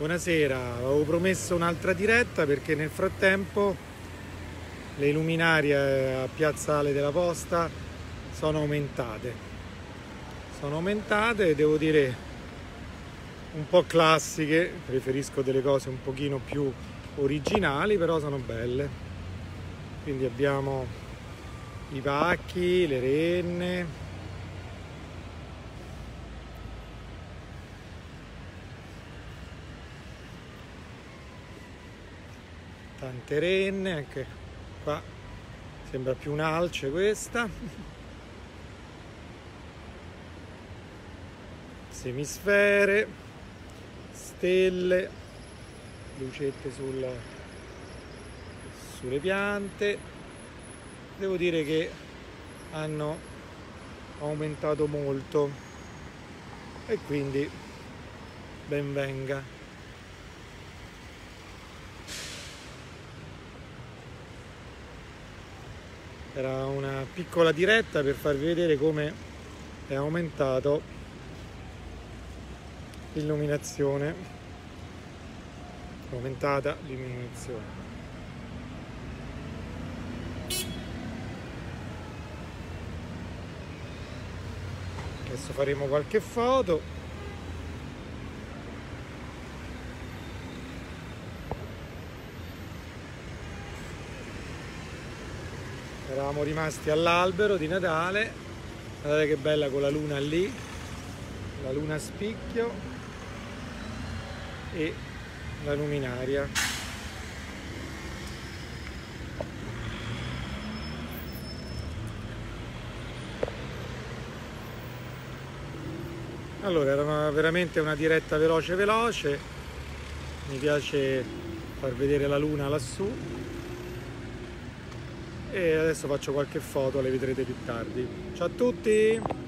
Buonasera, avevo promesso un'altra diretta perché nel frattempo le luminarie a Piazzale della Posta sono aumentate. Devo dire un po' classiche, preferisco delle cose un pochino più originali, però sono belle. Quindi abbiamo i pacchi, le renne, tante renne, anche qua sembra più un'alce questa, semisfere, stelle, lucette sulle piante. Devo dire che hanno aumentato molto e quindi ben venga. Era una piccola diretta per farvi vedere come è aumentato l'illuminazione, è aumentata l'illuminazione. Adesso faremo qualche foto. Eravamo rimasti all'albero di Natale, guardate che bella con la luna lì, la luna a spicchio e la luminaria. Allora, era veramente una diretta veloce, mi piace far vedere la luna lassù. E adesso faccio qualche foto, le vedrete più tardi. Ciao a tutti!